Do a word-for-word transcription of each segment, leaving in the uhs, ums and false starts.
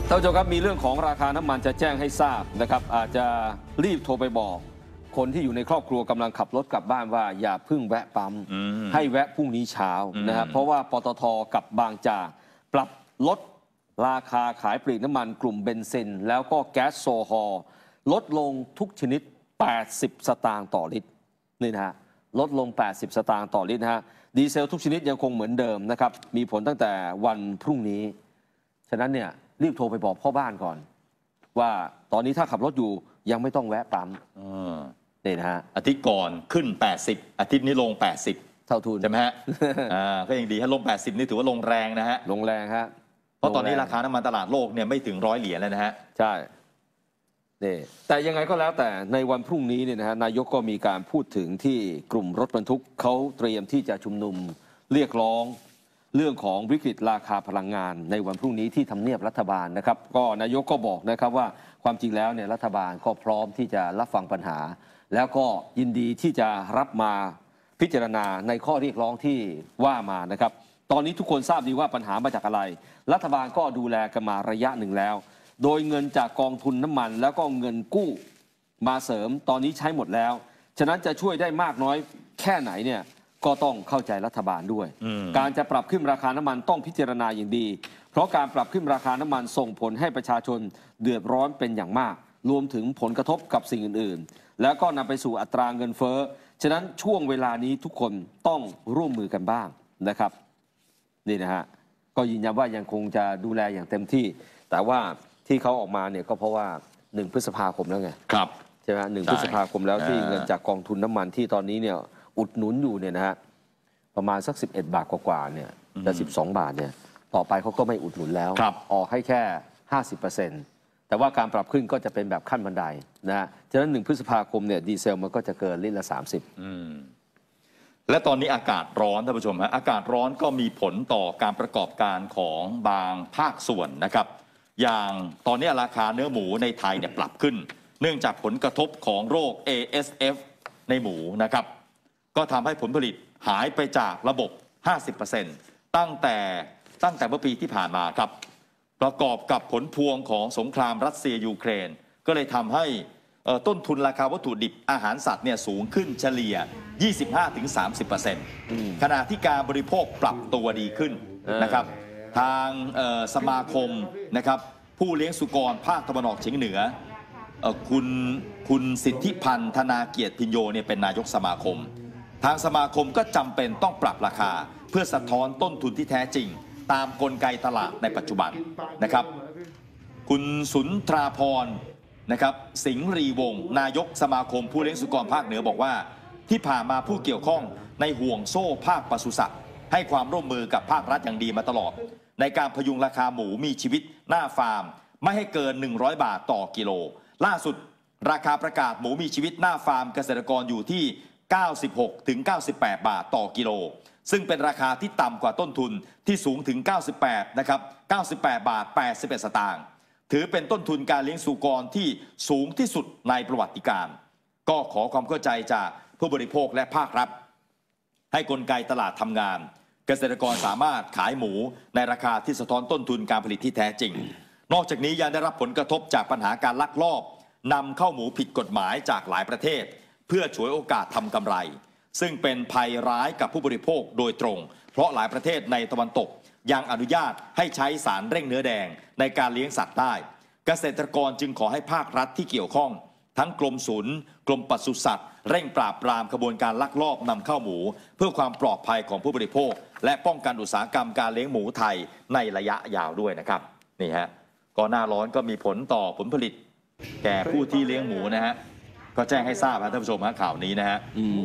ท่านผู้ชมครับมีเรื่องของราคาน้ำมันจะแจ้งให้ทราบนะครับอาจจะรีบโทรไปบอกคนที่อยู่ในครอบครัวกำลังขับรถกลับบ้านว่าอย่าเพิ่งแวะปั๊มให้แวะพรุ่งนี้เช้านะครับเพราะว่าปตท.กับบางจากปรับลดราคาขายปลีกน้ำมันกลุ่มเบนซินแล้วก็แก๊สโซฮอล์ลดลงทุกชนิดแปดสิบสตางค์ต่อลิตรนี่นะฮะลดลงแปดสิบสตางค์ต่อลิตรนะฮะดีเซลทุกชนิดยังคงเหมือนเดิมนะครับมีผลตั้งแต่วันพรุ่งนี้ฉะนั้นเนี่ยรีบโทรไปบอกพ่อบ้านก่อนว่าตอนนี้ถ้าขับรถอยู่ยังไม่ต้องแวะปั๊มนี่นะฮะอาทิตย์ก่อนขึ้นแปดสิบอาทิตย์นี้ลงแปดสิบเท่าทุนใช่ไหมฮะอ่าก็ยังดีฮะลงแปดสิบนี่ถือว่าลงแรงนะฮะลงแรงฮะเพราะตอนนี้ราคาน้ำมันตลาดโลกเนี่ยไม่ถึงร้อยเหรียญแล้วนะฮะใช่นี่แต่ยังไงก็แล้วแต่ในวันพรุ่งนี้เนี่ยนะฮะนายกก็มีการพูดถึงที่กลุ่มรถบรรทุกเขาเตรียมที่จะชุมนุมเรียกร้องเรื่องของวิกฤตราคาพลังงานในวันพรุ่งนี้ที่ทำเนียบรัฐบาลนะครับก็นายกก็บอกนะครับว่าความจริงแล้วเนี่ยรัฐบาลก็พร้อมที่จะรับฟังปัญหาแล้วก็ยินดีที่จะรับมาพิจารณาในข้อเรียกร้องที่ว่ามานะครับตอนนี้ทุกคนทราบดีว่าปัญหามาจากอะไรรัฐบาลก็ดูแลกันมาระยะหนึ่งแล้วโดยเงินจากกองทุนน้ำมันแล้วก็เงินกู้มาเสริมตอนนี้ใช้หมดแล้วฉะนั้นจะช่วยได้มากน้อยแค่ไหนเนี่ยก็ต้องเข้าใจรัฐบาลด้วยการจะปรับขึ้นราคาน้ำมันต้องพิจารณาอย่างดีเพราะการปรับขึ้นราคาน้ำมันส่งผลให้ประชาชนเดือดร้อนเป็นอย่างมากรวมถึงผลกระทบกับสิ่งอื่นๆแล้วก็นำไปสู่อัตราเงินเฟ้อฉะนั้นช่วงเวลานี้ทุกคนต้องร่วมมือกันบ้างนะครับนี่นะฮะก็ยืนยันว่ายังคงจะดูแลอย่างเต็มที่แต่ว่าที่เขาออกมาเนี่ยก็เพราะว่าหนึ่งพฤษภาคมแล้วไงครับใช่ไหมหนึ่งพฤษภาคมแล้วที่เงินจากกองทุนน้ำมันที่ตอนนี้เนี่ยอุดหนุนอยู่เนี่ยนะฮะประมาณสักสิบเอ็ดบาทกว่าๆเนี่ยจะสิบสองบาทเนี่ยต่อไปเขาก็ไม่อุดหนุนแล้วออกให้แค่ห้าสิบเปอร์เซ็นต์แต่ว่าการปรับขึ้นก็จะเป็นแบบขั้นบันไดนะฮะฉะนั้นหนึ่งพฤษภาคมเนี่ยดีเซลมันก็จะเกินลิตรละสามสิบและตอนนี้อากาศร้อนท่านผู้ชมฮะอากาศร้อนก็มีผลต่อการประกอบการของบางภาคส่วนนะครับอย่างตอนนี้ราคาเนื้อหมูในไทยเนี่ยปรับขึ้นเนื่องจากผลกระทบของโรค เอ เอส เอฟ ในหมูนะครับก็ทำให้ผลผลิตหายไปจากระบบ ห้าสิบเปอร์เซ็นต์ ตั้งแต่ตั้งแต่เมื่อปีที่ผ่านมาครับประกอบกับผลพวงของสงครามรัสเซียยูเครนก็เลยทำให้ต้นทุนราคาวัตถุดิบอาหารสัตว์เนี่ยสูงขึ้นเฉลี่ย ยี่สิบห้าถึงสามสิบเปอร์เซ็นต์ ขณะที่การบริโภคปรับตัวดีขึ้นนะครับทางสมาคมนะครับผู้เลี้ยงสุกรภาคตะวันออกเฉียงเหนือคุณคุณสิทธิพันธ์ธนาเกียรติพิญโยเนี่ยเป็นนายกสมาคมทางสมาคมก็จำเป็นต้องปรับราคาเพื่อสะท้อนต้นทุนที่แท้จริงตามกลไกตลาดในปัจจุบันนะครับคุณสุนทราพรนะครับสิงห์รีวงศ์นายกสมาคมผู้เลี้ยงสุกรภาคเหนือบอกว่าที่ผ่านมาผู้เกี่ยวข้องในห่วงโซ่ภาคปศุสัตว์ให้ความร่วมมือกับภาครัฐอย่างดีมาตลอดในการพยุงราคาหมูมีชีวิตหน้าฟาร์มไม่ให้เกินหนึ่งร้อยบาทต่อกิโลล่าสุดราคาประกาศหมูมีชีวิตหน้าฟาร์มเกษตรกรอยู่ที่เก้าสิบหกถึงเก้าสิบแปดบาทต่อกิโลซึ่งเป็นราคาที่ต่ำกว่าต้นทุนที่สูงถึงเก้าสิบแปดนะครับเก้าสิบแปดบาทแปดสิบเอ็ดสตางค์ถือเป็นต้นทุนการเลี้ยงสุกรที่สูงที่สุดในประวัติการก็ขอความเข้าใจจากผู้บริโภคและภาครัฐให้กลไกตลาดทำงานเกษตรกรสามารถขายหมูในราคาที่สะท้อนต้นทุนการผลิตที่แท้จริงนอกจากนี้ยังได้รับผลกระทบจากปัญหาการลักลอบนำเข้าหมูผิดกฎหมายจากหลายประเทศเพื่อฉวยโอกาสทำกำไรซึ่งเป็นภัยร้ายกับผู้บริโภคโดยตรงเพราะหลายประเทศในตะวันตกยังอนุญาตให้ใช้สารเร่งเนื้อแดงในการเลี้ยงสัตว์ได้เกษตรกรจึงขอให้ภาครัฐที่เกี่ยวข้องทั้งกรมศุลกรมปศุสัตว์เร่งปราบปรามขบวนการลักลอบนำเข้าหมูเพื่อความปลอดภัยของผู้บริโภคและป้องกันอุตสาหกรรมการเลี้ยงหมูไทยในระยะยาวด้วยนะครับนี่ฮะก็หน้าร้อนก็มีผลต่อผลผลิตแก่ผู้ที่เลี้ยงหมูนะฮะก็แจ้งให้ทราบนะท่านผู้ชมฮะข่าวนี้นะฮะ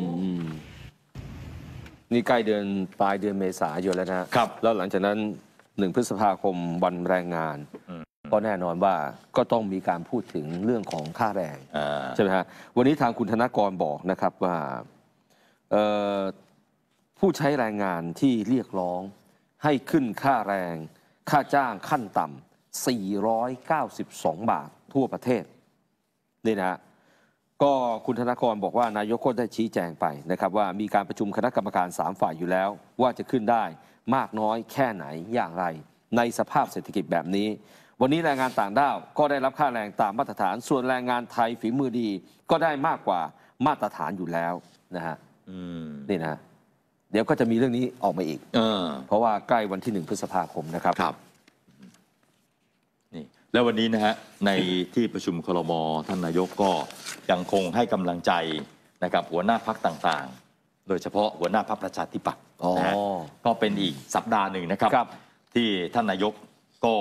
นี่ใกล้เดือนปลายเดือนเมษายนแล้วนะครับแล้วหลังจากนั้นหนึ่งพฤษภาคมวันแรงงานก็แน่นอนว่าก็ต้องมีการพูดถึงเรื่องของค่าแรงใช่ไหมฮะวันนี้ทางคุณธนกรบอกนะครับว่าผู้ใช้แรงงานที่เรียกร้องให้ขึ้นค่าแรงค่าจ้างขั้นต่ำสี่ร้อยเก้าสิบสองบาททั่วประเทศนี่นะก็คุณธนกรบอกว่านายกก็ได้ชี้แจงไปนะครับว่ามีการประชุมคณะกรรมการสามฝ่ายอยู่แล้วว่าจะขึ้นได้มากน้อยแค่ไหนอย่างไรในสภาพเศรษฐกิจแบบนี้วันนี้แรงงานต่างด้าวก็ได้รับค่าแรงตามมาตรฐาน ส่วนแรงงานไทยฝีมือดีก็ได้มากกว่ามาตรฐานอยู่แล้วนะฮะนี่นะเดี๋ยวก็จะมีเรื่องนี้ออกมาอีกเออเพราะว่าใกล้วันที่หนึ่งพฤษภาคมนะครับครับนี่แล้ววันนี้นะฮะในที่ประชุมครม.ท่านนายกก็ยังคงให้กำลังใจนะครับหัวหน้าพรรคต่างๆโดยเฉพาะหัวหน้าพรรคประชาธิปัตย์นะฮะก็เป็นอีกสัปดาห์หนึ่งนะครับที่ท่านนายกก็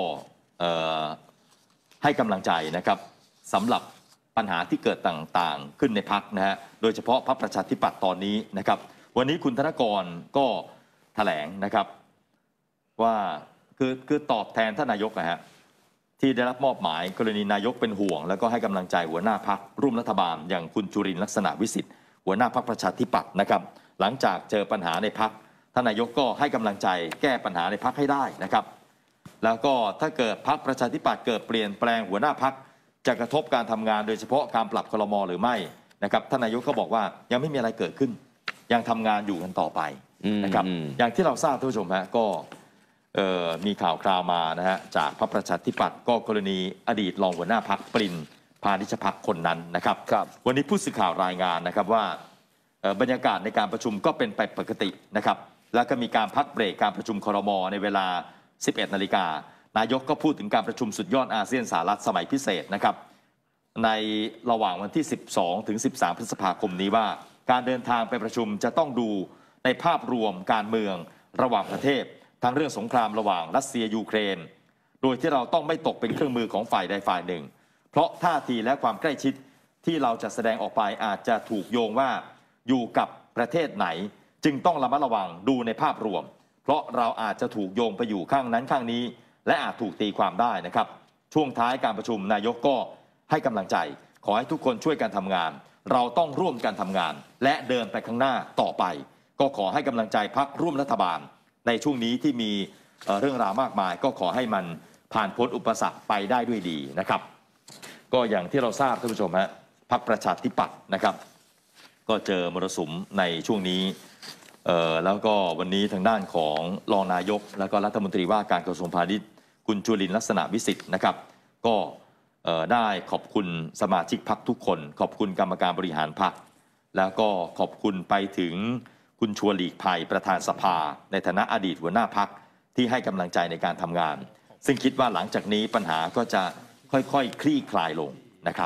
ให้กำลังใจนะครับสำหรับปัญหาที่เกิดต่างๆขึ้นในพรรคนะฮะโดยเฉพาะพรรคประชาธิปัตย์ตอนนี้นะครับวันนี้คุณธนกรก็แถลงนะครับว่าคือคือตอบแทนท่านนายกนะฮะที่ได้รับมอบหมายกรณีนายกเป็นห่วงแล้วก็ให้กำลังใจหัวหน้าพรรคร่วมรัฐบาลอย่างคุณจุรินทร์ลักษณะวิสิทธิ์หัวหน้าพรรคประชาธิปัตย์นะครับหลังจากเจอปัญหาในพรรคท่านนายกก็ให้กำลังใจแก้ปัญหาในพรรคให้ได้นะครับแล้วก็ถ้าเกิดพรรคประชาธิปัตย์เกิดเปลี่ยนแปลงหัวหน้าพรรคจะกระทบการทำงานโดยเฉพาะการปรับครม.หรือไม่นะครับท่านนายกก็บอกว่ายังไม่มีอะไรเกิดขึ้นยังทำงานอยู่กันต่อไปนะครับอย่างที่เราทราบท่านผู้ชมฮะก็มีข่าวคราวมานะฮะจากพรรคประชาธิปัตย์ก็กรณีอดีตรองหัวหน้าพรรคปรินพานิชพักคนนั้นนะครับวันนี้ผู้สื่อข่าวรายงานนะครับว่าบรรยากาศในการประชุมก็เป็นไปปกตินะครับแล้วก็มีการพักเบรกการประชุมครม.ในเวลา สิบเอ็ดนาฬิกานายกก็พูดถึงการประชุมสุดยอดอาเซียนสหรัฐสมัยพิเศษนะครับในระหว่างวันที่สิบสองถึงสิบสามพฤษภาคมนี้ว่าการเดินทางไปประชุมจะต้องดูในภาพรวมการเมืองระหว่างประเทศทั้งเรื่องสงครามระหว่างรัสเซียยูเครนโดยที่เราต้องไม่ตกเป็นเครื่องมือของฝ่ายใดฝ่ายหนึ่งเพราะท่าทีและความใกล้ชิดที่เราจะแสดงออกไปอาจจะถูกโยงว่าอยู่กับประเทศไหนจึงต้องระมัดระวังดูในภาพรวมเพราะเราอาจจะถูกโยงไปอยู่ข้างนั้นข้างนี้และอาจถูกตีความได้นะครับช่วงท้ายการประชุมนายกก็ให้กำลังใจขอให้ทุกคนช่วยกันทำงานเราต้องร่วมกันทำงานและเดินไปข้างหน้าต่อไปก็ขอให้กำลังใจพรรคร่วมรัฐบาลในช่วงนี้ที่มีเรื่องราวมากมายก็ขอให้มันผ่านพ้นอุปสรรคไปได้ด้วยดีนะครับก็อย่างที่เราทราบท่านผู้ชมฮะพรรคประชาธิปัตย์นะครับก็เจอมรสุมในช่วงนี้แล้วก็วันนี้ทางด้านของรองนายกแล้วก็รัฐมนตรีว่าการกระทรวงพาณิชย์คุณจุรินทร์ลักษณะวิสิทธิ์นะครับก็ได้ขอบคุณสมาชิกพรรคทุกคนขอบคุณกรรมการบริหารพรรคแล้วก็ขอบคุณไปถึงคุณชวนหลีกภัยประธานสภาในฐานะอดีตหัวหน้าพรรคที่ให้กำลังใจในการทำงานซึ่งคิดว่าหลังจากนี้ปัญหาก็จะค่อยๆ ค, คลี่คลายลงนะครับ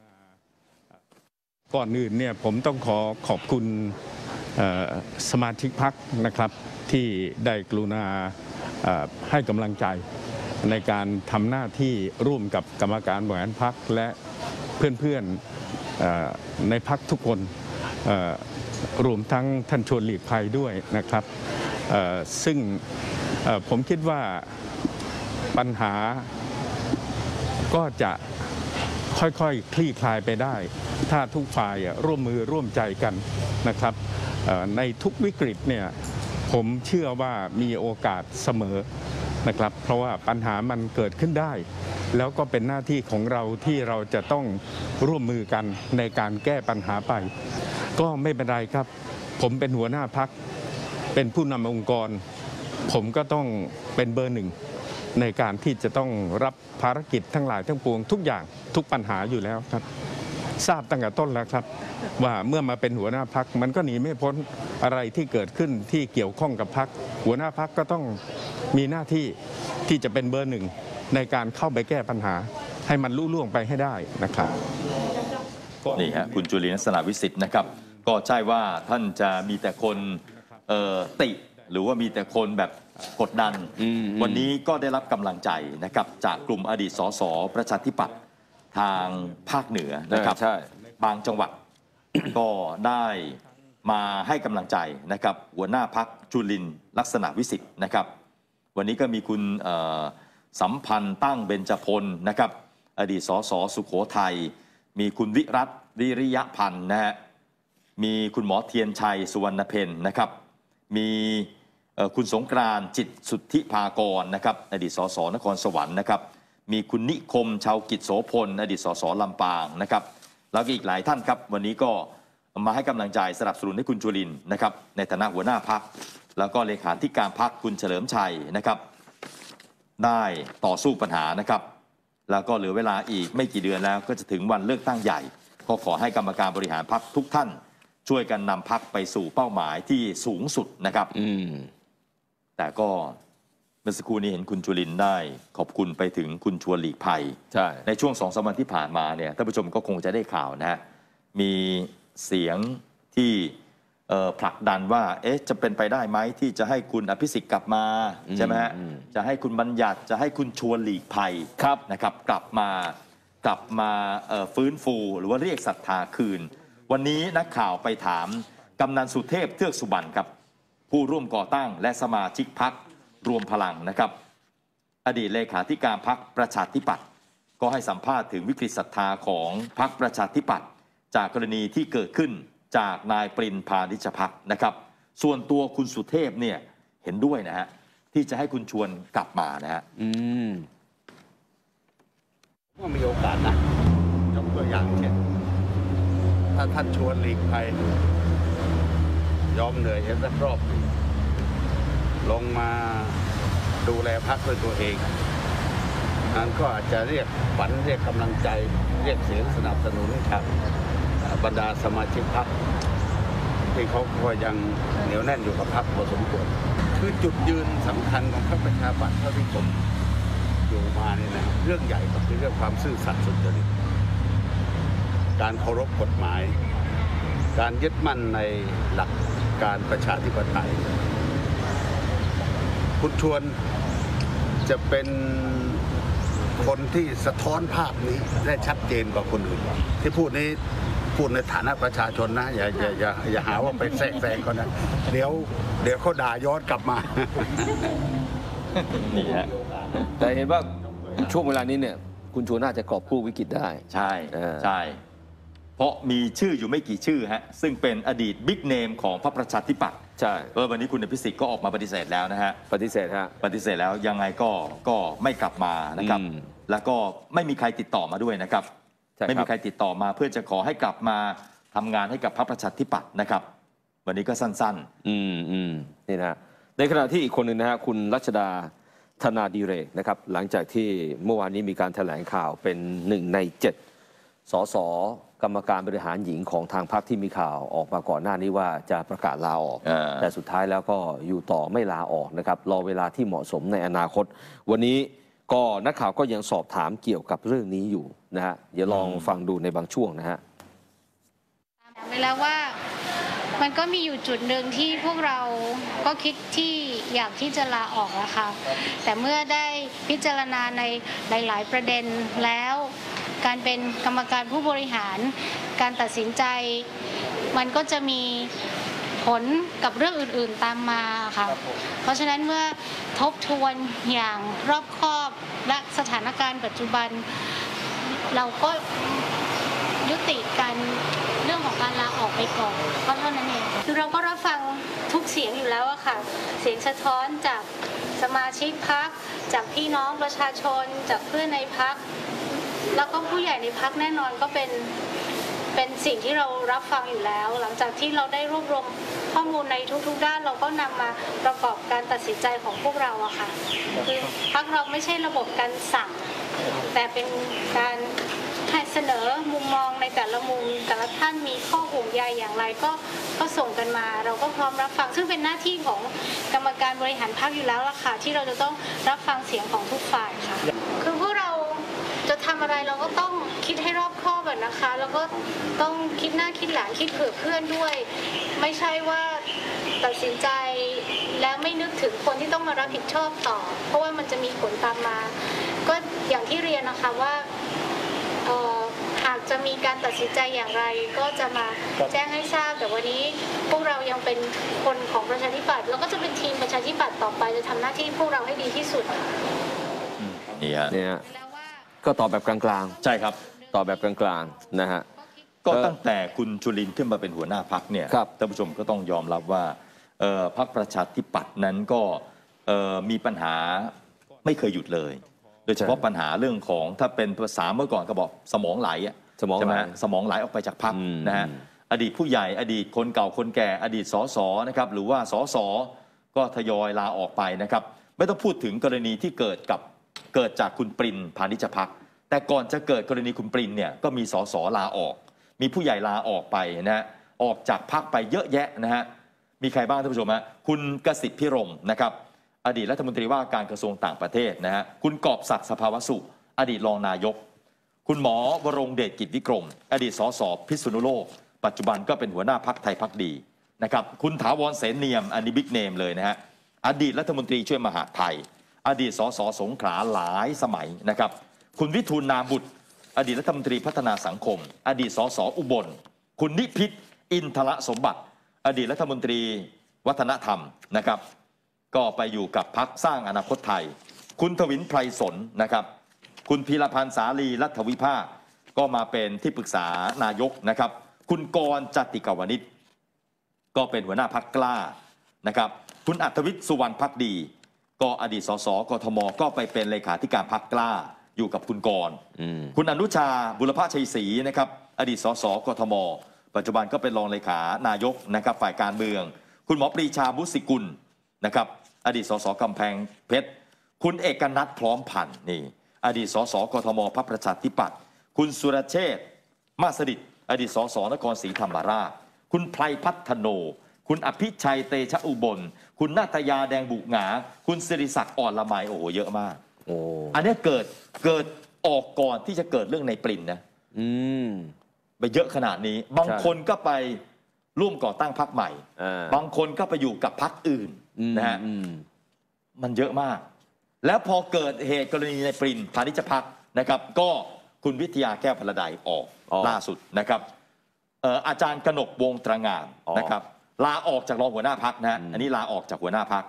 ก่อนอื่นเนี่ยผมต้องขอขอบคุณสมาชิกพรรคนะครับที่ได้กรุณาให้กำลังใจในการทำหน้าที่ร่วมกับกรรมการบริหารพรรคและเพื่อนๆในพรรคทุกคนรวมทั้งท่านชวนหลีกภัยด้วยนะครับซึ่งผมคิดว่าปัญหาก็จะค่อยๆ ค, คลี่คลายไปได้ถ้าทุกฝ่ายร่วมมือร่วมใจกันนะครับในทุกวิกฤตเนี่ยผมเชื่อว่ามีโอกาสเสมอนะครับเพราะว่าปัญหามันเกิดขึ้นได้แล้วก็เป็นหน้าที่ของเราที่เราจะต้องร่วมมือกันในการแก้ปัญหาไปก็ไม่เป็นไรครับผมเป็นหัวหน้าพรรคเป็นผู้นำองค์กรผมก็ต้องเป็นเบอร์หนึ่งในการที่จะต้องรับภารกิจทั้งหลายทั้งปวงทุกอย่างทุกปัญหาอยู่แล้วครับทราบตั้งแต่ต้นแล้วครับว่าเมื่อมาเป็นหัวหน้าพรรคมันก็หนีไม่พ้นอะไรที่เกิดขึ้นที่เกี่ยวข้องกับพรรคหัวหน้าพรรคก็ต้องมีหน้าที่ที่จะเป็นเบอร์หนึ่งในการเข้าไปแก้ปัญหาให้มันลุล่วงไปให้ได้นะครับนี่ฮะคุณจุลินทร์ลักษณะวิสิทธิ์นะครับก็ใช่ว่าท่านจะมีแต่คนติหรือว่ามีแต่คนแบบกดดันวันนี้ก็ได้รับกำลังใจนะครับจากกลุ่มอดีตสสประชาธิปัตย์ทางภาคเหนือนะครับบางจังหวัด ก็ได้มาให้กำลังใจนะครับหัวหน้าพรรคจุลินทร์ลักษณะวิสิทธิ์นะครับวันนี้ก็มีคุณสัมพันธ์ตั้งเบญจพลนะครับอดีตสสสุโขทัยมีคุณวิรัตวิริยพันธ์นะฮะมีคุณหมอเทียนชัยสุวรรณเพ็ญนะครับมีคุณสงกรานต์จิตสุทธิภากรนะครับอดีตสสนครสวรรค์นะครับมีคุณนิคมชาวกิจโสพลอดีตสสลำปางนะครับแล้วก็อีกหลายท่านครับวันนี้ก็มาให้กำลังใจสนับสนุนให้คุณจุรินทร์นะครับในฐานะหัวหน้าพรรคแล้วก็เลขาธิการพรรคคุณเฉลิมชัยนะครับได้ต่อสู้ปัญหานะครับแล้วก็เหลือเวลาอีกไม่กี่เดือนแล้วก็จะถึงวันเลือกตั้งใหญ่ก็ขอให้กรรมการบริหารพรรคทุกท่านช่วยกันนำพรรคไปสู่เป้าหมายที่สูงสุดนะครับอืมแต่ก็เมื่อสักครู่นี้เห็นคุณจุลินได้ขอบคุณไปถึงคุณชวนหลีกภัยใช่ในช่วงสองสามวันที่ผ่านมาเนี่ยท่านผู้ชมก็คงจะได้ข่าวนะฮะมีเสียงที่ผลักดันว่าเอ๊ะจะเป็นไปได้ไหมที่จะให้คุณอภิสิทธิ์กลับมาใช่ไหมฮะจะให้คุณบัญญัติจะให้คุณชวนหลีกภัยนะครับกลับมากลับมาฟื้นฟูหรือว่าเรียกศรัทธาคืนวันนี้นักข่าวไปถามกำนันสุเทพเทือกสุบรรณครับผู้ร่วมก่อตั้งและสมาชิกพรรครวมพลังนะครับอดีตเลขาธิการพรรคประชาธิปัตย์ก็ให้สัมภาษณ์ถึงวิกฤตศรัทธาของพรรคประชาธิปัตย์จากกรณีที่เกิดขึ้นจากนายปรินพานิชพักนะครับส่วนตัวคุณสุเทพเนี่ยเห็นด้วยนะฮะที่จะให้คุณชวนกลับมานะฮะอืมว่ามีโอกาสนะยกตัวอย่างเช่นถ้าท่านชวนหลีกภัยยอมเหนื่อยสักรอบลงมาดูแลพรรคด้วยตัวเองนั้นก็อาจจะเรียกฝันเรียกกำลังใจเรียกเสียงสนับสนุนครับบรรดาสมาชิกพรรคที่เขาก็ยังเหนียวแน่นอยู่กับพรรคพอสมควรคือจุดยืนสำคัญของพรรคประชาธิปัตย์เท่าที่ผมอยู่มาเนี่ยนะเรื่องใหญ่ก็คือเรื่องความซื่อสัตย์สุจริตการเคารพกฎหมายการยึดมั่นในหลักการประชาธิปไตยคุณชวนจะเป็นคนที่สะท้อนภาพนี้ได้ชัดเจนกว่าคนอื่นที่พูดนี้พูดในฐานะประชาชนนะอย่าอย่าอย่าอย่าหาว่าไปแทรกแซงเขานะเดี๋ยวเดี๋ยวเขาด่าย้อนกลับมานี่ฮะแต่เห็นว่าช่วงเวลานี้เนี่ยคุณชวนน่าจะกอบกู้วิกฤตได้ใช่ใช่เพราะมีชื่ออยู่ไม่กี่ชื่อฮะซึ่งเป็นอดีตบิ๊กเนมของพรรคประชาธิปัตย์ใช่เออวันนี้คุณอภิสิทธิ์ก็ออกมาปฏิเสธแล้วนะฮะปฏิเสธฮะปฏิเสธแล้วยังไงก็ก็ไม่กลับมานะครับแล้วก็ไม่มีใครติดต่อมาด้วยนะครับไม่มีใครติดต่อมาเพื่อจะขอให้กลับมาทำงานให้กับพรรคประชาธิปัตย์นะครับวันนี้ก็สั้นๆอืมอืมนี่นะในขณะที่อีกคนหนึ่งนะฮะคุณรัชดาธนาดีเรกนะครับหลังจากที่เมื่อวานนี้มีการแถลงข่าวเป็นหนึ่งในเจ็ดสสกรรมการบริหารหญิงของทางพรรคที่มีข่าวออกมาก่อนหน้านี้ว่าจะประกาศลาออกแต่สุดท้ายแล้วก็อยู่ต่อไม่ลาออกนะครับรอเวลาที่เหมาะสมในอนาคตวันนี้ก็นักข่าวก็ยังสอบถามเกี่ยวกับเรื่องนี้อยู่นะฮะเดี๋ยวลองฟังดูในบางช่วงนะฮะไปแล้วว่ามันก็มีอยู่จุดหนึ่งที่พวกเราก็คิดที่อยากที่จะลาออกแล้วค่ะแต่เมื่อได้พิจารณาในหลายๆประเด็นแล้วการเป็นกรรมการผู้บริหารการตัดสินใจมันก็จะมีผลกับเรื่องอื่นๆตามมาค่ะเพราะฉะนั้นเมื่อทบทวนอย่างรอบคอบและสถานการณ์ปัจจุบันเราก็ยุติการเรื่องของการลาออกไปก่อนก็เท่านั้นเองคือเราก็รับฟังทุกเสียงอยู่แล้วอะค่ะเสียงสะท้อนจากสมาชิกพรรคจากพี่น้องประชาชนจากเพื่อนในพรรคแล้วก็ผู้ใหญ่ในพรรคแน่นอนก็เป็นเป็นสิ่งที่เรารับฟังอยู่แล้วหลังจากที่เราได้รวบรวมข้อมูลในทุกๆด้านเราก็นำมาประกอบการตัดสินใจของพวกเราอะค่ะคือพรรคเราไม่ใช่ระบบการสั่งแต่เป็นการให้เสนอมุมมองในแต่ละมุมแต่ละท่านมีข้อห่วงใยอย่างไรก็ก็ส่งกันมาเราก็พร้อมรับฟังซึ่งเป็นหน้าที่ของกรรมการบริหารพรรคอยู่แล้วล่ะค่ะที่เราจะต้องรับฟังเสียงของทุกฝ่ายค่ะคือพวกเราจะทำอะไรเราก็ต้องคิดให้รอบคอบแบบนะคะแล้วก็ต้องคิดหน้าคิดหลังคิดเผื่อเพื่อนด้วยไม่ใช่ว่าตัดสินใจแล้วไม่นึกถึงคนที่ต้องมารับผิดชอบต่อเพราะว่ามันจะมีผลตามมาก็อย่างที่เรียนนะคะว่าหากจะมีการตัดสินใจอย่างไรก็จะมาแจ้งให้ทราบแต่วันนี้พวกเรายังเป็นคนของประชาธิปัตย์แล้วก็จะเป็นทีมประชาธิปัตย์ต่อไปจะทำหน้าที่พวกเราให้ดีที่สุดนี่ฮะเนี่ยก็ตอบแบบกลางๆใช่ครับตอบแบบกลางๆนะฮะก็ตั้งแต่คุณจุลินขึ้นมาเป็นหัวหน้าพรรคเนี่ยท่านผู้ชมก็ต้องยอมรับว่าพรรคประชาธิปัตย์นั้นก็มีปัญหาไม่เคยหยุดเลยโดยเฉพาะปัญหาเรื่องของถ้าเป็นภาษาเมื่อก่อนก็บอกสมองไหลสมองไหลสมองไหลออกไปจากพรรคนะฮะอดีตผู้ใหญ่อดีตคนเก่าคนแก่อดีตสสนะครับหรือว่าสสก็ทยอยลาออกไปนะครับไม่ต้องพูดถึงกรณีที่เกิดกับเกิดจากคุณปรินพานิชพักแต่ก่อนจะเกิดกรณีคุณปรินเนี่ยก็มีสสลาออกมีผู้ใหญ่ลาออกไปนะฮะออกจากพรรคไปเยอะแยะนะฮะมีใครบ้างท่านผู้ชมฮะคุณกสิทธิ์พิรมนะครับอดีตรัฐมนตรีว่าการกระทรวงต่างประเทศนะฮะคุณกอบศักดิ์สภาวสุอดีตรองนายกคุณหมอวรงเดชกิจวิกรมอดีตสสพิษณุโลกปัจจุบันก็เป็นหัวหน้าพรรคไทยพรรคดีนะครับคุณถาวรเสนเนียมอันนี้บิ๊กเนมเลยนะฮะอดีตรัฐมนตรีช่วยมหาดไทยอดีตสสสงขลาหลายสมัยนะครับคุณวิทูลนาบุตรอดีตรัฐมนตรีพัฒนาสังคมอดีตสสอุบลคุณนิพิษอินทรสมบัติอดีตรัฐมนตรีวัฒนธรรมนะครับก็ไปอยู่กับพรรคสร้างอนาคตไทยคุณทวินไพรสนนะครับคุณพีรพันธ์สาลีรัฐวิภาคก็มาเป็นที่ปรึกษานายกนะครับคุณกรณ์จติกาวนิชก็เป็นหัวหน้าพรรคกล้านะครับคุณอัธวิทย์สุวรรณภักดีก็อดีตสสกทมก็ไปเป็นเลขาธิการพรรคกล้าอยู่กับคุณกรณ์คุณอนุชาบุรพชัยศรีนะครับอดีตสสกทมปัจจุบันก็เป็นรองเลขานายกนะครับฝ่ายการเมืองคุณหมอปรีชาบุษิกุลนะครับอดีตสสกำแพงเพชรคุณเอกนัทพร้อมพันธ์นี่อดีตสสกทมพรรคประชาธิปัตย์คุณสุรเชษฐ์มาสดิษฐ์อดีตสสนครศรีธรรมราชคุณไพรพัฒโนคุณอภิชัยเตชะอุบลคุณนาตยาแดงบุกหงาคุณสิริศักดิ์อ่อนละไมโอ้โหเยอะมากโอ้อันนี้เกิดเกิดออกก่อนที่จะเกิดเรื่องในปรินนะอืมไปเยอะขนาดนี้บางคนก็ไปร่วมก่อตั้งพรรคใหม่บางคนก็ไปอยู่กับพรรคอื่นนะฮะมันเยอะมากแล้วพอเกิดเหตุกรณีในปรินพาณิชพักนะครับก็คุณวิทยาแก้วพลดาออกล่าสุดนะครับอาจารย์กนกวงตระงามนะครับลาออกจากรองหัวหน้าพรรคนะฮะอันนี้ลาออกจากหัวหน้าพรรค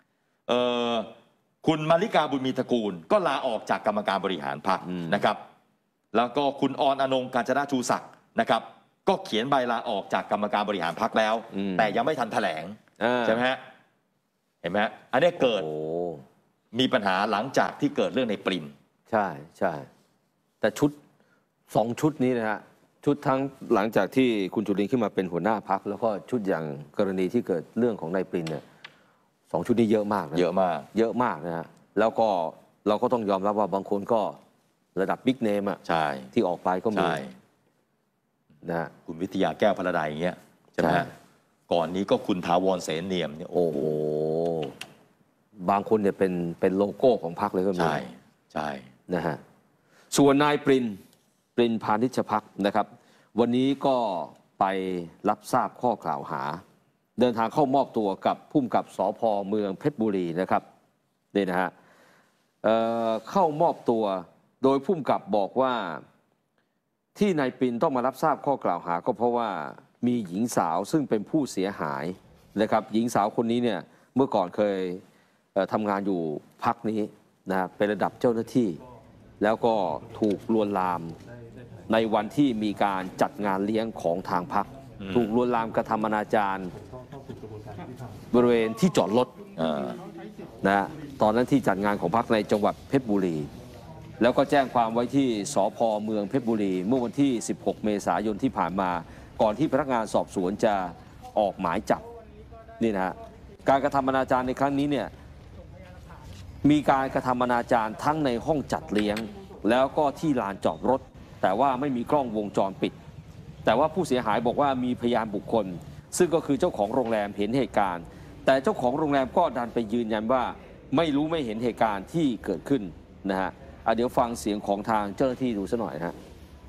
คุณมาริกาบุญมีตระกูลก็ลาออกจากกรรมการบริหารพรรคนะครับแล้วก็คุณออนอนงค์กาญจนาชูศักดิ์นะครับก็เขียนใบลาออกจากกรรมการบริหารพรรคแล้วแต่ยังไม่ทันแถลงใช่ไหมฮะเห็นไหมฮะอันนี้เกิดมีปัญหาหลังจากที่เกิดเรื่องในปรินใช่ใช่แต่ชุดสองชุดนี้นะฮะชุดทั้งหลังจากที่คุณจุลินทร์ขึ้นมาเป็นหัวหน้าพรรคแล้วก็ชุดอย่างกรณีที่เกิดเรื่องของนายปรินเนี่ยสองชุดนี้เยอะมากนะเยอะมากเยอะมากนะฮะแล้วก็เราก็ต้องยอมรับว่าบางคนก็ระดับบิ๊กเนมอ่ะใช่ที่ออกไปก็มีนะคุณวิทยาแก้วพลดาอย่างเงี้ยใช่ไหมก่อนนี้ก็คุณถาวรเสนเนียมเนี่ยโอ้โหบางคนเนี่ยเป็นเป็นโลโก้ของพรรคเลยก็มีใช่ใช่นะฮะส่วนนายปรินปรินพาณิชพักนะครับวันนี้ก็ไปรับทราบข้อกล่าวหาเดินทางเข้ามอบตัวกับผู้กำกับสภ.เมืองเพชรบุรีนะครับนี่นะฮะ เอ่อ เข้ามอบตัวโดยผู้กำกับบอกว่าที่นายปรินต้องมารับทราบข้อกล่าวหาก็เพราะว่ามีหญิงสาวซึ่งเป็นผู้เสียหายนะครับหญิงสาวคนนี้เนี่ยเมื่อก่อนเคยทำงานอยู่พรรคนี้นะเป็นระดับเจ้าหน้าที่แล้วก็ถูกลวนลามในวันที่มีการจัดงานเลี้ยงของทางพรรคถูกลวนลามกระทำอนาจารบริเวณที่จอดรถนะตอนนั้นที่จัดงานของพรรคในจังหวัดเพชรบุรีแล้วก็แจ้งความไว้ที่สภ.เมืองเพชรบุรีเมื่อวันที่สิบหกเมษายนที่ผ่านมาก่อนที่พนักงานสอบสวนจะออกหมายจับนี่นะฮะการกระทำอนาจารในครั้งนี้เนี่ยมีการกระทำอนาจารทั้งในห้องจัดเลี้ยงแล้วก็ที่ลานจอดรถแต่ว่าไม่มีกล้องวงจรปิดแต่ว่าผู้เสียหายบอกว่ามีพยานบุคคลซึ่งก็คือเจ้าของโรงแรมเห็นเหตุการณ์แต่เจ้าของโรงแรมก็ดันไปยืนยันว่าไม่รู้ไม่เห็นเหตุการณ์ที่เกิดขึ้นนะฮะเดี๋ยวฟังเสียงของทางเจ้าหน้าที่ดูซะหน่อยนะฮะ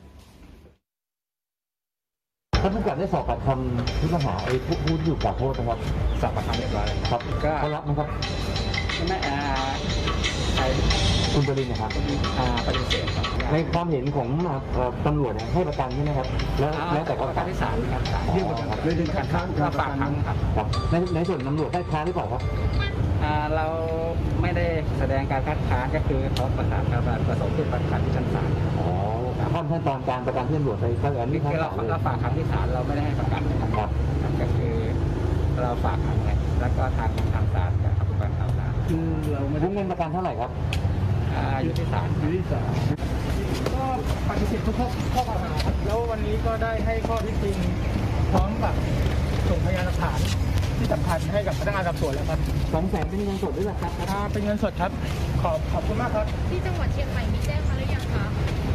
ท่านผู้กำกับได้สอบปากคำผู้ต้องหาไอ้ผู้ผู้อยู่กับโทษนะครับสอบปากคำเรียบร้อยครับก็เขารับนะครับไม่อ่าใครคุณปรินนะครับอ่าปฏิเสธครับในความเห็นของตำรวจให้ประกันใช่ไหมครับแล้วแล้วแต่ประกันที่ศาลครับศาลยื่นประกันครับยื่นการค้านฝากขังครับครับในในส่วนตำรวจได้ค้านหรือเปล่าครับอ่าเราไม่ได้แสดงการคัดค้านก็คือเขาประสานการประสงค์ที่ประกันที่ชั้นศาลอ๋อขั้นขั้นตอนการประกันที่ตำรวจไปก็เลยนี่คือเราเราฝากขังที่ศาลเราไม่ได้ให้ประกันครับก็คือเราฝากขังไว้แล้วก็ทางทางศาลกับผู้การข่าวศาลคือเราไม่ได้เงินประกันเท่าไหร่ครับอ่าอยู่ที่ศาลอยู่ที่ศาลก็ปฏิเสธทุกข้อข้อกล่าวหาครับแล้ววันนี้ก็ได้ให้ข้อเท็จจริงพร้อมกับส่งพยานหลักฐานที่สำคัญให้กับพนักงานสอบสวนแล้วครับสองแสนเป็นเงินสดด้วยครับเป็นเงินสดครับขอบขอบคุณมากครับที่จังหวัดเชียงใหม่มีแจ้งมาหรือยังคะ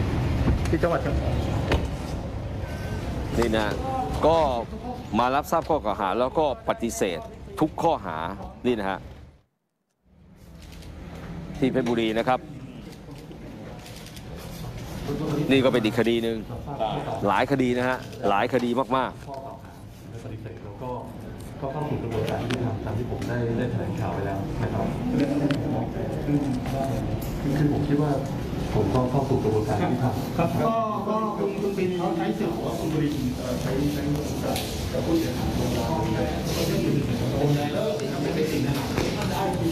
ที่จังหวัดเชียงรายนี่นะก็มารับทราบข้อกล่าวหาแล้วก็ปฏิเสธทุกข้อหานี่นะฮะที่เพชรบุรีนะครับนี่ก็เป็นอีกคดีหนึ่งหลายคดีนะฮะหลายคดีมากๆปฏิเสธแล้วก็ก็เข้าสู่กระบวนการยุติธรรมตามที่ผมได้ได้แถลงข่าวไปแล้วนะครับคือผมคิดว่าผมก็เข้าสู่กระบวนการยุติธรรมครับก็ก็คุณคุณบินเขาใช้สื่อว่าคุณบินใช้ใช้กับผู้เสียหายลงมาก็จะมีลงมาแล้วทำให้เป็นสิ่งนั้นได้ดี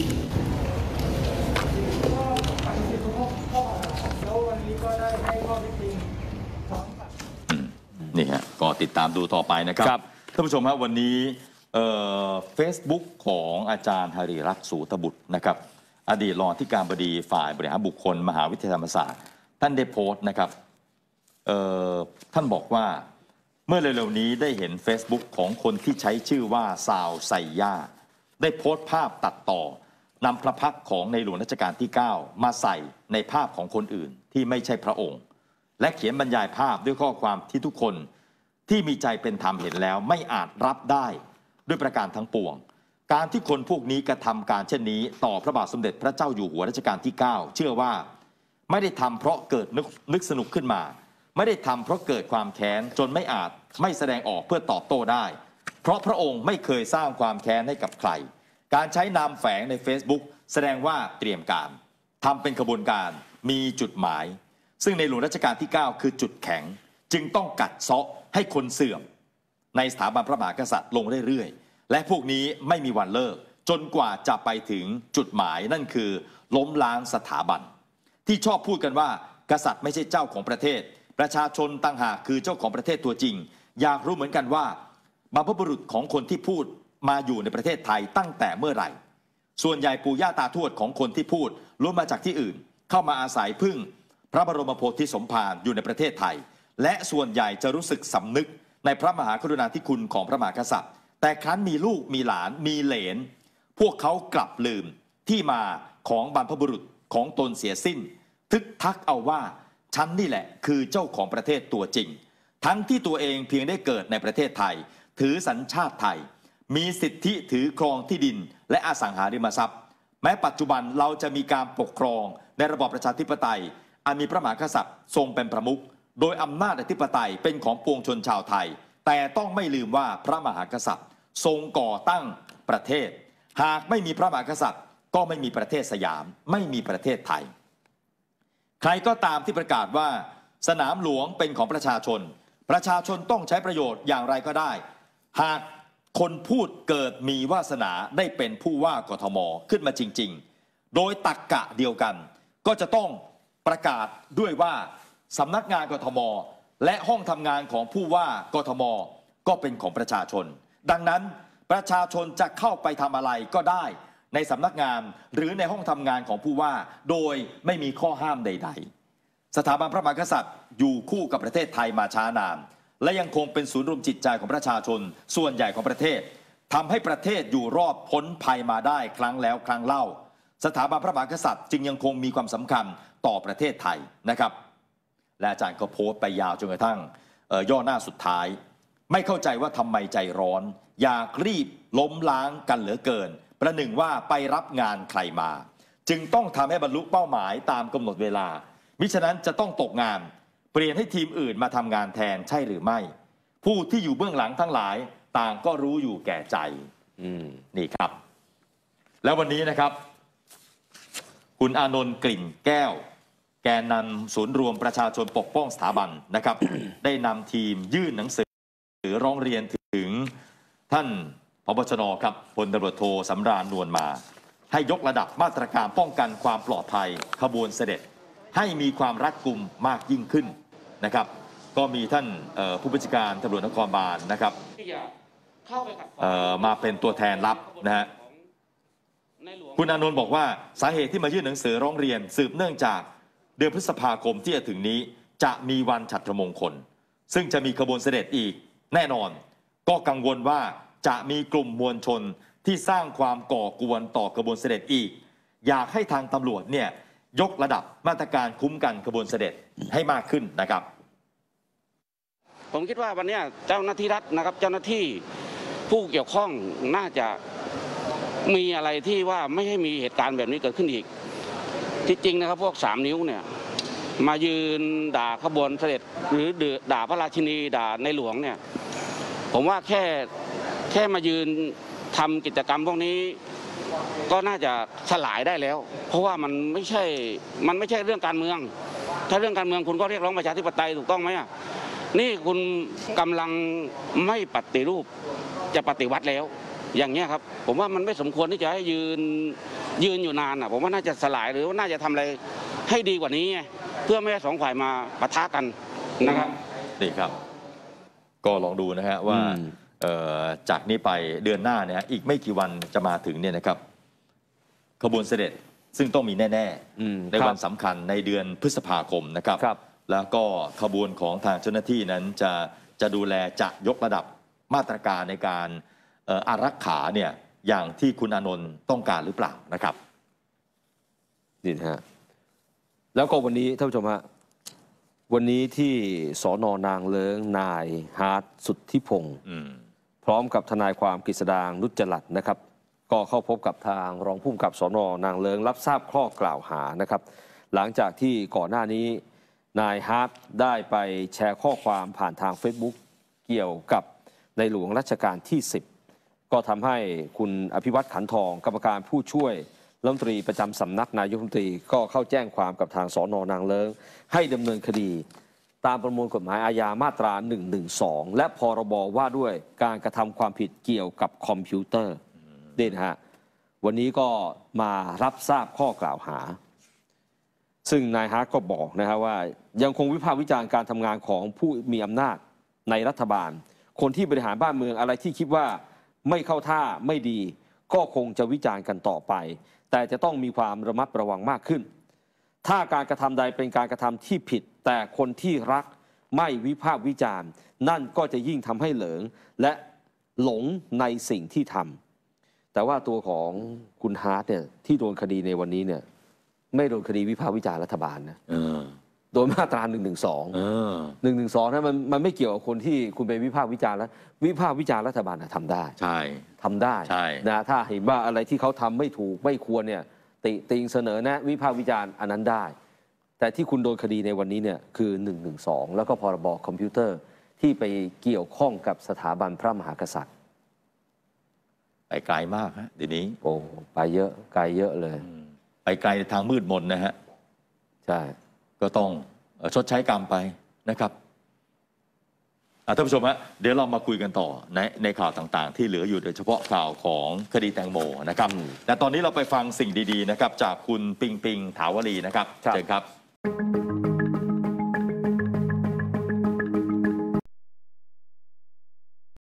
ก็ปฏิเสธทุกข้อแล้ววันนี้ก็ได้ให้ข้อเท็จจริงพร้อมกับนี่ฮะก็ติดตามดูต่อไปนะครับท่านผู้ชมครับวันนี้เฟซบุ๊กของอาจารย์หฤรักษ์สูตบุตรนะครับอดีตรองที่การบดีฝ่ายบริหารบุคคลมหาวิทยาลัยธรรมศาสตร์ท่านได้โพสต์นะครับท่านบอกว่าเมื่อเร็วๆนี้ได้เห็น Facebook ของคนที่ใช้ชื่อว่าซาวไซย่าได้โพสต์ภาพตัดต่อนำพระพักตร์ของในหลวงรัชกาลที่เก้ามาใส่ในภาพของคนอื่นที่ไม่ใช่พระองค์และเขียนบรรยายภาพด้วยข้อความที่ทุกคนที่มีใจเป็นธรรมเห็นแล้วไม่อาจรับได้ด้วยประการทั้งปวงการที่คนพวกนี้กระทำการเช่นนี้ต่อพระบาทสมเด็จพระเจ้าอยู่หัวรัชกาลที่เก้าเชื่อว่าไม่ได้ทำเพราะเกิดนึกนึกสนุกขึ้นมาไม่ได้ทำเพราะเกิดความแค้นจนไม่อาจไม่แสดงออกเพื่อตอบโต้ได้เพราะพระองค์ไม่เคยสร้างความแค้นให้กับใครการใช้นามแฝงใน Facebook แสดงว่าเตรียมการทำเป็นขบวนการมีจุดหมายซึ่งในหลวงรัชกาลที่เก้าคือจุดแข็งจึงต้องกัดเซาะให้คนเสื่อมในสถาบันพระมหากษัตริย์ลงเรื่อยๆและพวกนี้ไม่มีวันเลิกจนกว่าจะไปถึงจุดหมายนั่นคือล้มล้างสถาบันที่ชอบพูดกันว่ากษัตริย์ไม่ใช่เจ้าของประเทศประชาชนต่างหากคือเจ้าของประเทศตัวจริงอยากรู้เหมือนกันว่าบรรพบุรุษของคนที่พูดมาอยู่ในประเทศไทยตั้งแต่เมื่อไหร่ส่วนใหญ่ปู่ย่าตาทวดของคนที่พูดล้วนมาจากที่อื่นเข้ามาอาศัยพึ่งพระบรมโพธิสมภารอยู่ในประเทศไทยและส่วนใหญ่จะรู้สึกสำนึกในพระมหากรุณาธิคุณของพระมหากษัตริย์แต่ครั้นมีลูกมีหลานมีเหลนพวกเขากลับลืมที่มาของบรรพบุรุษของตนเสียสิ้นทึกทักเอาว่าฉันนี่แหละคือเจ้าของประเทศตัวจริงทั้งที่ตัวเองเพียงได้เกิดในประเทศไทยถือสัญชาติไทยมีสิทธิถือครองที่ดินและอสังหาริมทรัพย์แม้ปัจจุบันเราจะมีการปกครองในระบอบประชาธิปไตยอันมีพระมหากษัตริย์ทรงเป็นประมุขโดยอำนาจอธิปไตยเป็นของปวงชนชาวไทยแต่ต้องไม่ลืมว่าพระมหากษัตริย์ทรงก่อตั้งประเทศหากไม่มีพระมหากษัตริย์ก็ไม่มีประเทศสยามไม่มีประเทศไทยใครก็ตามที่ประกาศว่าสนามหลวงเป็นของประชาชนประชาชนต้องใช้ประโยชน์อย่างไรก็ได้หากคนพูดเกิดมีวาสนาได้เป็นผู้ว่ากทมขึ้นมาจริงๆโดยตรรกะเดียวกันก็จะต้องประกาศด้วยว่าสำนักงานกทมและห้องทำงานของผู้ว่ากทมก็เป็นของประชาชนดังนั้นประชาชนจะเข้าไปทำอะไรก็ได้ในสำนักงานหรือในห้องทำงานของผู้ว่าโดยไม่มีข้อห้ามใดๆสถาบันพระมหากษัตริย์อยู่คู่กับประเทศไทยมาช้านานและยังคงเป็นศูนย์รวมจิตใจของประชาชนส่วนใหญ่ของประเทศทำให้ประเทศอยู่รอดพ้นภัยมาได้ครั้งแล้วครั้งเล่าสถาบันพระมหากษัตริย์จึงยังคงมีความสำคัญต่อประเทศไทยนะครับและอาจารย์ก็โพสต์ไปยาวจนกระทั่งย่อหน้าสุดท้ายไม่เข้าใจว่าทำไมใจร้อนอยากรีบล้มล้างกันเหลือเกินประหนึ่งว่าไปรับงานใครมาจึงต้องทำให้บรรลุเป้าหมายตามกำหนดเวลามิฉะนั้นจะต้องตกงานเปลี่ยนให้ทีมอื่นมาทำงานแทนใช่หรือไม่ผู้ที่อยู่เบื้องหลังทั้งหลายต่างก็รู้อยู่แก่ใจนี่ครับแล้ววันนี้นะครับคุณอานนท์กลิ่นแก้วแกนนำศูนย์รวมประชาชนปกป้องสถาบันนะครับ ได้นำทีมยื่นหนังสือร้องเรียนถึงท่านผบ.ชน.ครับพลตำรวจโทสำราญนวลมาให้ยกระดับมาตรการป้องกันความปลอดภัยขบวนเสด็จให้มีความรัดกุมมากยิ่งขึ้นนะครับก็มีท่านผู้บัญชาการตำรวจนครบาลนะครับมาเป็นตัวแทนรับนะฮะคุณอานนท์บอกว่าสาเหตุที่มายื่นหนังสือร้องเรียนสืบเนื่องจากเดือนพฤษภาคมที่จะถึงนี้จะมีวันฉัตรมงคลซึ่งจะมีขบวนเสด็จอีกแน่นอนก็กังวลว่าจะมีกลุ่มมวลชนที่สร้างความก่อกวนต่อขบวนเสด็จอีกอยากให้ทางตำรวจเนี่ยยกระดับมาตรการคุ้มกันขบวนเสด็จให้มากขึ้นนะครับผมคิดว่าวันนี้เจ้าหน้าที่รัฐนะครับเจ้าหน้าที่ผู้เกี่ยวข้องน่าจะมีอะไรที่ว่าไม่ให้มีเหตุการณ์แบบนี้เกิดขึ้นอีกที่จริงนะครับพวกสามนิ้วเนี่ยมายืนด่าขบวนเสด็จหรือด่าพระราชินีด่าในหลวงเนี่ยผมว่าแค่แค่มายืนทำกิจกรรมพวกนี้ก็น่าจะสลายได้แล้วเพราะว่ามันไม่ใช่มันไม่ใช่เรื่องการเมืองถ้าเรื่องการเมืองคุณก็เรียกร้องประชาธิปไตยถูกต้องไหมอ่ะนี่คุณกำลังไม่ปฏิรูปจะปฏิวัติแล้วอย่างเงี้ยครับผมว่ามันไม่สมควรที่จะให้ยืนยืนอยู่นานอ่ะผมว่าน่าจะสลายหรือว่าน่าจะทำอะไรให้ดีกว่านี้เพื่อไม่ให้สองฝ่ายมาปะทะกันนะครับนี่ครับก็ลองดูนะฮะว่าจากนี้ไปเดือนหน้าเนี่ยอีกไม่กี่วันจะมาถึงเนี่ยนะครับขบวนเสด็จซึ่งต้องมีแน่ๆในวันสำคัญในเดือนพฤษภาคมนะครับแล้วก็ขบวนของทางเจ้าหน้าที่นั้นจะจะดูแลจะยกระดับมาตรการในการอารักขาเนี่ยอย่างที่คุณอานนท์ต้องการหรือเปล่านะครับนี่นะฮะแล้วก็วันนี้ท่านผู้ชมฮะวันนี้ที่สน.นางเลิ้งนายฮาร์ทสุทธิพงศ์พร้อมกับทนายความกฤษดางนุจจรัตน์นะครับก็เข้าพบกับทางรองผู้กำกับสน.นางเลิ้งรับทราบข้อกล่าวหานะครับหลังจากที่ก่อนหน้านี้นายฮาร์ทได้ไปแชร์ข้อความผ่านทาง Facebook เกี่ยวกับในหลวงรัชกาลที่สิบก็ทำให้คุณอภิวัตขันทองกรรมการผู้ช่วยรัฐมนตรีประจำสำนักนายกรัฐมนตรีก็เข้าแจ้งความกับทางสน.นางเลิ้งให้ดำเนินคดีตามประมวลกฎหมายอาญามาตราหนึ่งหนึ่งสองและพรบว่าด้วยการกระทำความผิดเกี่ยวกับคอมพิวเตอร์นี่นะฮะวันนี้ก็มารับทราบข้อกล่าวหาซึ่งนายฮาร์ทก็บอกนะฮะว่ายังคงวิพากษ์วิจารณ์การทำงานของผู้มีอำนาจในรัฐบาลคนที่บริหารบ้านเมืองอะไรที่คิดว่าไม่เข้าท่าไม่ดีก็คงจะวิจารณ์กันต่อไปแต่จะต้องมีความระมัดระวังมากขึ้นถ้าการกระทำใดเป็นการกระทำที่ผิดแต่คนที่รักไม่วิพากษ์วิจารณ์นั่นก็จะยิ่งทำให้เหลิงและหลงในสิ่งที่ทำแต่ว่าตัวของคุณฮาร์ทเนี่ยที่โดนคดีในวันนี้เนี่ยไม่โดนคดีวิพากษ์วิจารณ์รัฐบาลนะโดนมาตราหนึ่งหนึ่งสองหนึ่งหนึ่งสองนะมันมันไม่เกี่ยวกับคนที่คุณไปวิพากษ์วิจารณ์แล้ววิพากษ์วิจารณ์รัฐบาลทำได้ใช่ทำได้นะถ้าเห็นว่าอะไรที่เขาทำไม่ถูกไม่ควรเนี่ยติติงเสนอแนะวิพากษ์วิจารณ์อันนั้นได้แต่ที่คุณโดนคดีในวันนี้เนี่ยคือหนึ่งหนึ่งสองแล้วก็พรบคอมพิวเตอร์ที่ไปเกี่ยวข้องกับสถาบันพระมหากษัตริย์ไปไกลมากฮะเดี๋ยวนี้โอ้ไปเยอะไกลเยอะเลยไปไกลทางมืดมนนะฮะใช่ก็ต้องชดใช้กรรมไปนะครับท่านผู้ชมฮะเดี๋ยวเรามาคุยกันต่อในในข่าวต่างๆที่เหลืออยู่โดยเฉพาะข่าวของคดีแตงโมนะครับแต่ตอนนี้เราไปฟังสิ่งดีๆนะครับจากคุณปิงปิงถาวรีนะครับเชิญครับ